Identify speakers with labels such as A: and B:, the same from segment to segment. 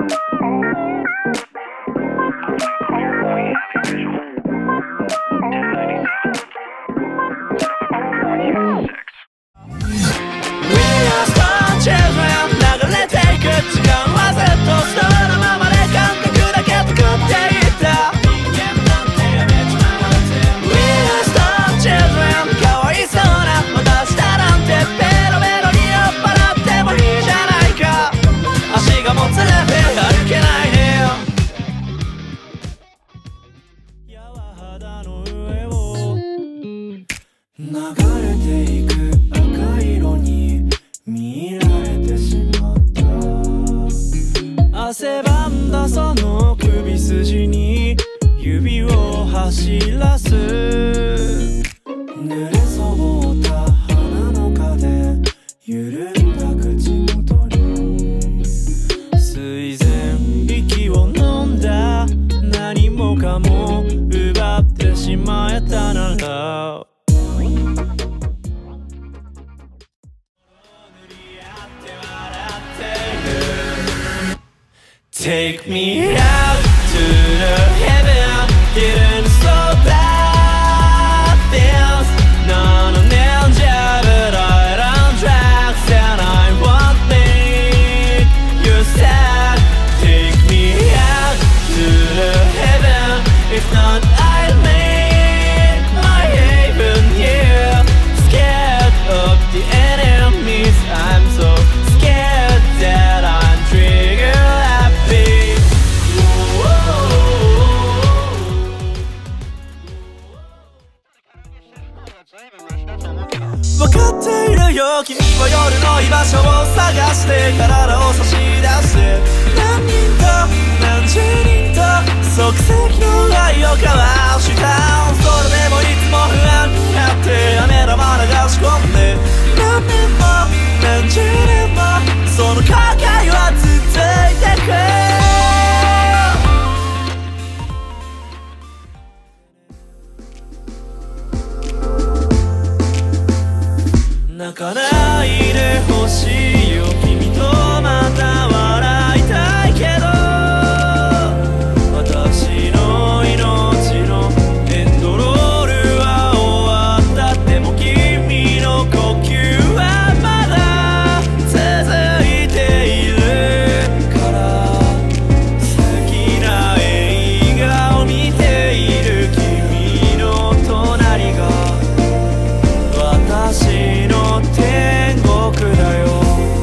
A: 流れていく赤色に見られてしまった汗ばんだその首筋に指を走らす濡れそうった鼻の風緩んだ口元に水前息を飲んだ何もかも奪ってしまえたならTake me out to the heaven, getting so bad things. None of them job, but I don't drugs and I won't make you sad. Take me out to the heaven, if not I'll make my haven here. Scared of the enemies, I'm so scared that I'm triggered.分かっているよ君は夜の居場所を探して体を差し出して何人と何十人と即席の愛を交わしたそれでもいつも不安になって雨玉流し込んで何年も何十年もその後悔は続いてく泣かないでほしいよ君とまた笑いたいけど私の命のエンドロールは終わったでも君の呼吸はまだ続いているから好きな映画を見ている君の隣が私の天国だよ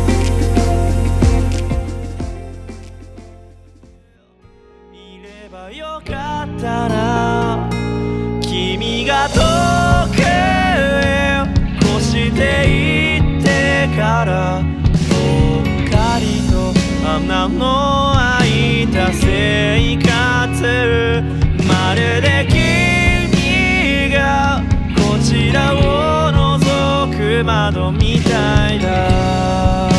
A: いればよかったな君が遠くへ越していってからぽっかりと穴の開いた生活まるで君がこちらを窓みたいだ